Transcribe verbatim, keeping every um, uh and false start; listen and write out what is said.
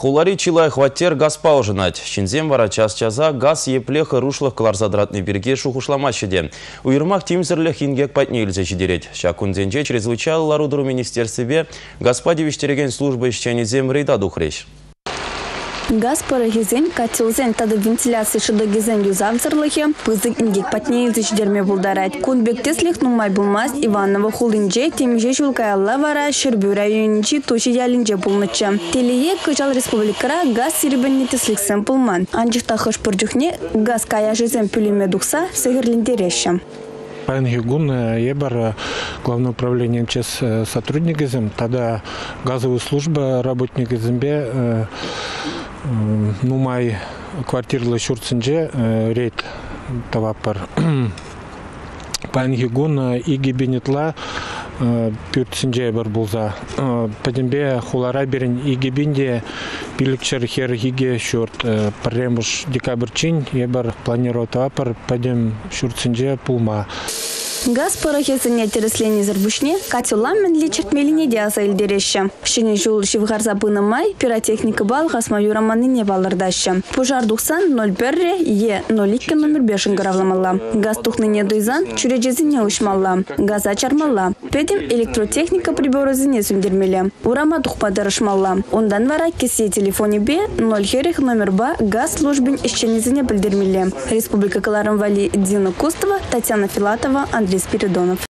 Хулари чилай хваттер газ паужынать. Шинзем вара час-часа газ еплеха рушлых кларзадратный берге шухушламащеде. Уйрмах тимзерлях ингек патнейлзе жидерет. Шакунзенже чрезвычайно ларудыру министерстве господи службы исченезем рейда духрещ. Газ парахизен, котелзен, тады вентиляции шедогизен юзавзырлыхе, пызык ингек патнейлзе жидерме булдарать. Кунбектеслих нумай булмас Иванова хулинже, темже жулкаялла вара Шербю районинчи туши ялинже булныча. Телее кыжал республикара газ сирбеннетесликсен пулман. Анжихта хыш пырджухне газ каяжизен пюлеме духса сыгырлендереща. Пан Гигун, ебар главное управление МЧС сотрудник изем, тогда газовая служба работник изембе, нумай квартирлы шурцинже рейд тавапар. Пан Гигун иги бенетла пюртсинже бар булза. Падембе хулара берин иги бенде пиликчер хер хиге шурт премуш декабрьчин ебар планировал тавапар падем шурцинже пулма. Газ парахизене тереслени зарбушне, катюламен лечертмелине диаса илдереща. Шене жул шивгарза май, пиротехника бал гасмаю романыне балардаща. Пожар духсан ноль перре, е ноль икке номер бешен гравламалла. Газ тухныне дуйзан чурежезине ушмалла. Газ ачармалла. Педем электротехника приборозине сундермеле. Урама тухпадарышмалла. Ондан вара кесе телефоне бе ноль херих номер ба газ службин исченезине бельдермеле. Республика Каларам Вали Дина Кустова, Татьяна Филатова, Андрей Спиридонов.